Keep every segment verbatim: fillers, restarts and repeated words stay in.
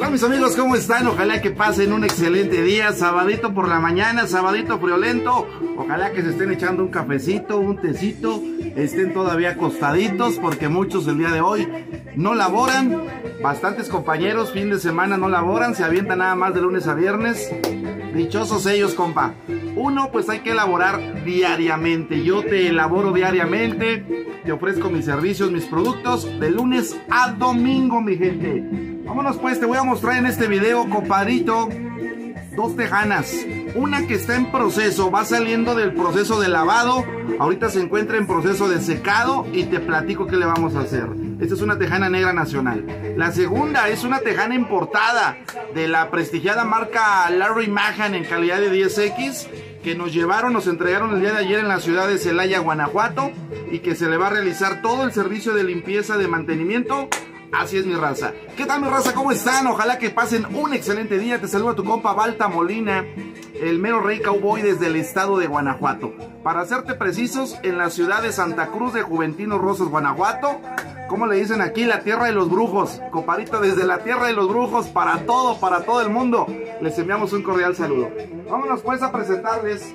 tal, mis amigos? ¿Cómo están? Ojalá que pasen un excelente día, sabadito por la mañana, sabadito friolento. Ojalá que se estén echando un cafecito, un tecito, estén todavía acostaditos, porque muchos el día de hoy no laboran. Bastantes compañeros fin de semana no laboran, se avientan nada más de lunes a viernes. Dichosos ellos, compa. Uno, pues hay que elaborar diariamente. Yo te elaboro diariamente, te ofrezco mis servicios, mis productos, de lunes a domingo, mi gente. Vámonos pues, te voy a mostrar en este video, compadrito, dos tejanas. Una que está en proceso, va saliendo del proceso de lavado. Ahorita se encuentra en proceso de secado y te platico qué le vamos a hacer. Esta es una tejana negra nacional. La segunda es una tejana importada de la prestigiada marca Larry Mahan en calidad de diez equis, que nos llevaron, nos entregaron el día de ayer en la ciudad de Celaya, Guanajuato, y que se le va a realizar todo el servicio de limpieza, de mantenimiento. Así es, mi raza. ¿Qué tal, mi raza? ¿Cómo están? Ojalá que pasen un excelente día. Te saluda tu compa Balta Molina, el mero rey cowboy desde el estado de Guanajuato. Para serte precisos, en la ciudad de Santa Cruz de Juventino Rosas, Guanajuato. ¿Cómo le dicen aquí? La tierra de los brujos. Compadito, desde la tierra de los brujos, para todo, para todo el mundo, les enviamos un cordial saludo. Vámonos pues a presentarles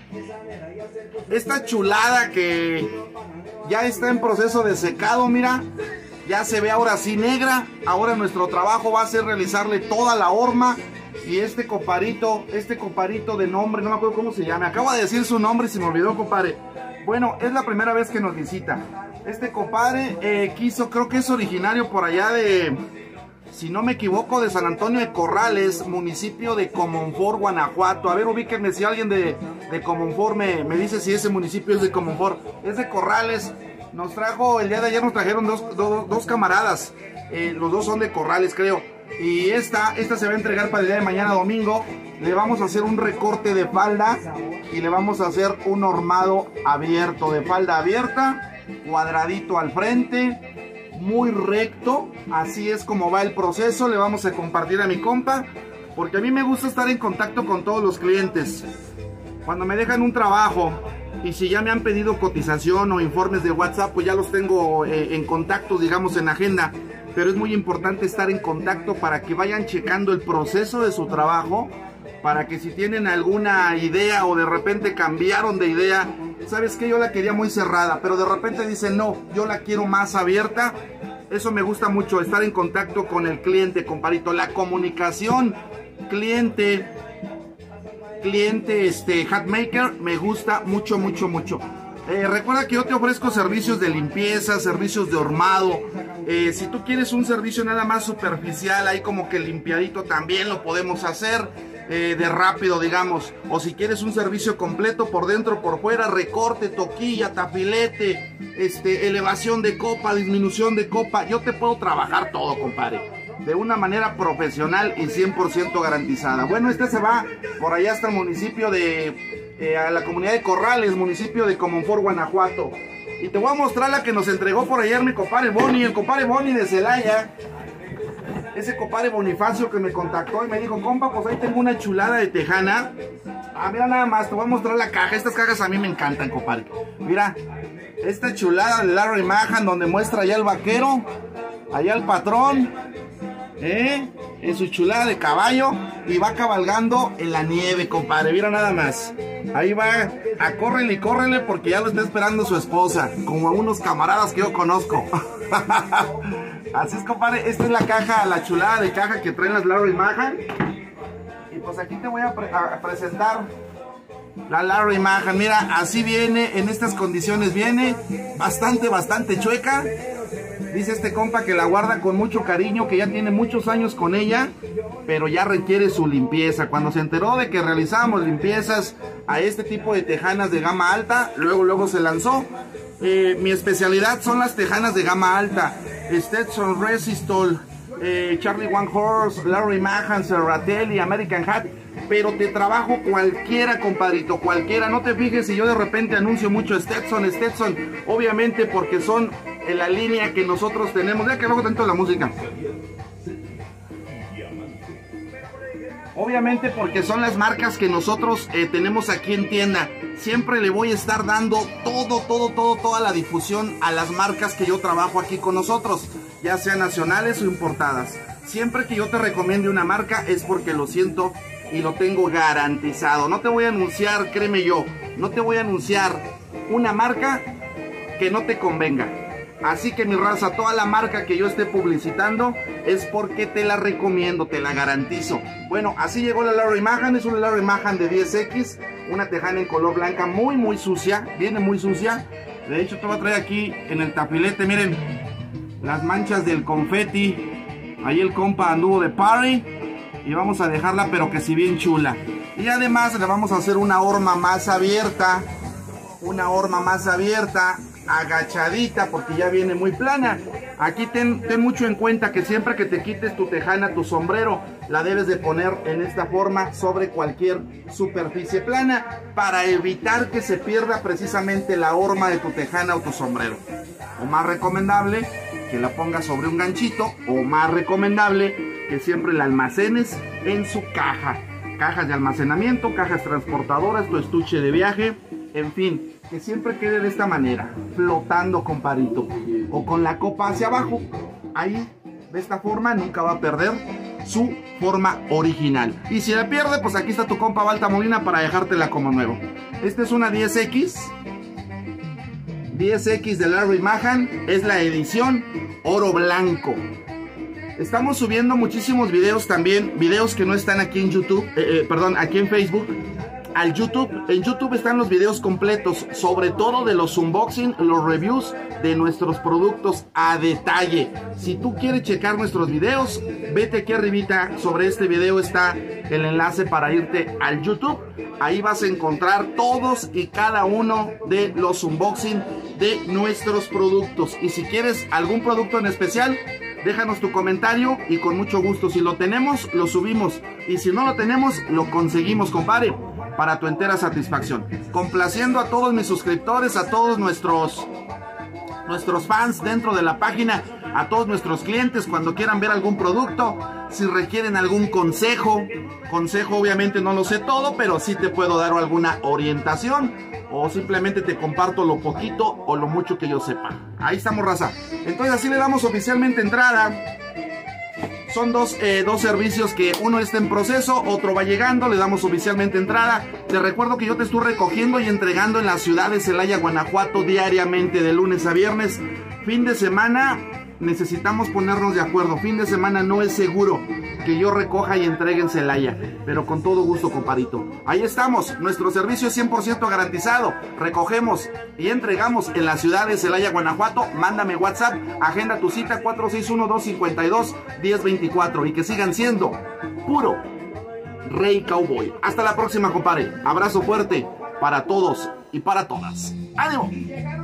esta chulada que ya está en proceso de secado, mira. Ya se ve ahora sí negra. Ahora nuestro trabajo va a ser realizarle toda la horma. Y este comparito, este comparito de nombre, no me acuerdo cómo se llama. Acabo de decir su nombre y se me olvidó, compadre. Bueno, es la primera vez que nos visita. Este compadre eh, quiso, creo que es originario por allá de, si no me equivoco, de San Antonio de Corrales, municipio de Comonfort, Guanajuato. A ver, ubíquenme si alguien de, de Comonfort me, me dice si ese municipio es de Comonfort. Es de Corrales. Nos trajo, el día de ayer nos trajeron dos, dos, dos camaradas. Eh, los dos son de Corrales, creo. Y esta, esta se va a entregar para el día de mañana domingo. Le vamos a hacer un recorte de falda y le vamos a hacer un hormado abierto, de falda abierta, cuadradito al frente, muy recto. Así es como va el proceso. Le vamos a compartir a mi compa, porque a mí me gusta estar en contacto con todos los clientes. Cuando me dejan un trabajo y si ya me han pedido cotización o informes de WhatsApp, pues ya los tengo eh, en contacto, digamos, en agenda. Pero es muy importante estar en contacto para que vayan checando el proceso de su trabajo, para que si tienen alguna idea o de repente cambiaron de idea, ¿sabes qué? Yo la quería muy cerrada, pero de repente dicen, no, yo la quiero más abierta. Eso me gusta mucho, estar en contacto con el cliente, compadrito. La comunicación cliente, cliente, este, hatmaker, me gusta mucho, mucho, mucho. Eh, recuerda que yo te ofrezco servicios de limpieza, servicios de hormado. Eh, si tú quieres un servicio nada más superficial, ahí como que limpiadito, también lo podemos hacer, eh, de rápido, digamos. O si quieres un servicio completo por dentro, por fuera, recorte, toquilla, tapilete, este, elevación de copa, disminución de copa, yo te puedo trabajar todo, compadre, de una manera profesional y cien por ciento garantizada. Bueno, este se va por allá hasta el municipio de... Eh, a la comunidad de Corrales, municipio de Comonfort, Guanajuato. Y te voy a mostrar la que nos entregó por ayer mi compadre Boni, el compadre Boni de Celaya. Ese compadre Bonifacio que me contactó y me dijo, compa, pues ahí tengo una chulada de tejana. Ah, mira nada más, te voy a mostrar la caja. Estas cajas a mí me encantan, compadre. Mira, esta chulada de Larry Mahan, donde muestra allá el vaquero, allá el patrón, ¿eh? En su chulada de caballo, y va cabalgando en la nieve, compadre. Mira nada más. Ahí va a córrele y córrele, porque ya lo está esperando su esposa, como a unos camaradas que yo conozco. Así es, compadre. Esta es la caja, la chulada de caja que traen las Larry Mahan. Y pues aquí te voy a, pre a presentar la Larry Mahan. Mira, así viene, en estas condiciones viene, bastante, bastante chueca. Dice este compa que la guarda con mucho cariño, que ya tiene muchos años con ella, pero ya requiere su limpieza. Cuando se enteró de que realizábamos limpiezas a este tipo de tejanas de gama alta, luego luego se lanzó. Eh, mi especialidad son las tejanas de gama alta. Stetson, Resistol, eh, Charlie One Horse, Larry Mahan, Serratelli, American Hat. Pero te trabajo cualquiera, compadrito, cualquiera. No te fijes si yo de repente anuncio mucho Stetson, Stetson, obviamente porque son en la línea que nosotros tenemos. Ya que luego tanto la música. Obviamente porque son las marcas que nosotros eh, tenemos aquí en tienda. Siempre le voy a estar dando todo, todo, todo, toda la difusión a las marcas que yo trabajo aquí con nosotros, ya sean nacionales o importadas. siempre que yo te recomiende una marca es porque lo siento y lo tengo garantizado. No te voy a anunciar, créeme yo, no te voy a anunciar una marca que no te convenga. Así que mi raza, toda la marca que yo esté publicitando es porque te la recomiendo, te la garantizo. Bueno, así llegó la Larry Mahan, es una Larry Mahan de diez equis, una tejana en color blanca muy muy sucia, viene muy sucia. De hecho te voy a traer aquí en el tapilete, miren, las manchas del confeti. Ahí el compa anduvo de party y vamos a dejarla pero que si bien chula. Y además le vamos a hacer una horma más abierta, una horma más abierta, agachadita, porque ya viene muy plana. Aquí ten, ten mucho en cuenta que siempre que te quites tu tejana, tu sombrero, la debes de poner en esta forma sobre cualquier superficie plana para evitar que se pierda precisamente la horma de tu tejana o tu sombrero. O más recomendable que la pongas sobre un ganchito, o más recomendable que siempre la almacenes en su caja. Cajas de almacenamiento, cajas transportadoras, tu estuche de viaje, en fin, que siempre quede de esta manera, flotando, compadrito, o con la copa hacia abajo. Ahí, de esta forma, nunca va a perder su forma original. Y si la pierde, pues aquí está tu compa Balta Molina para dejártela como nuevo. Esta es una diez equis, diez equis de Larry Mahan, es la edición oro blanco. Estamos subiendo muchísimos videos también, videos que no están aquí en YouTube, eh, eh, perdón, aquí en Facebook, al YouTube. En YouTube están los videos completos, sobre todo de los unboxing, los reviews de nuestros productos a detalle. Si tú quieres checar nuestros videos, vete aquí arribita, sobre este video está el enlace para irte al YouTube. Ahí vas a encontrar todos y cada uno de los unboxing de nuestros productos. Y si quieres algún producto en especial, déjanos tu comentario y con mucho gusto, si lo tenemos, lo subimos, y si no lo tenemos, lo conseguimos, compadre, para tu entera satisfacción. Complaciendo a todos mis suscriptores, a todos nuestros nuestros fans dentro de la página, a todos nuestros clientes cuando quieran ver algún producto, si requieren algún consejo, consejo obviamente no lo sé todo, pero sí te puedo dar alguna orientación, o simplemente te comparto lo poquito o lo mucho que yo sepa. Ahí estamos, raza. Entonces así le damos oficialmente entrada. Son dos, eh, dos servicios que uno está en proceso, otro va llegando, le damos oficialmente entrada. Te recuerdo que yo te estoy recogiendo y entregando en la ciudad de Celaya, Guanajuato, diariamente de lunes a viernes. Fin de semana necesitamos ponernos de acuerdo. Fin de semana no es seguro que yo recoja y entregue en Celaya, pero con todo gusto, compadito. Ahí estamos, nuestro servicio es cien por ciento garantizado. Recogemos y entregamos en la ciudad de Celaya, Guanajuato. Mándame WhatsApp, agenda tu cita cuatro seis uno, dos cinco dos, uno cero dos cuatro, y que sigan siendo puro Rey Cowboy. Hasta la próxima, compadre. Abrazo fuerte para todos y para todas. ¡Ánimo!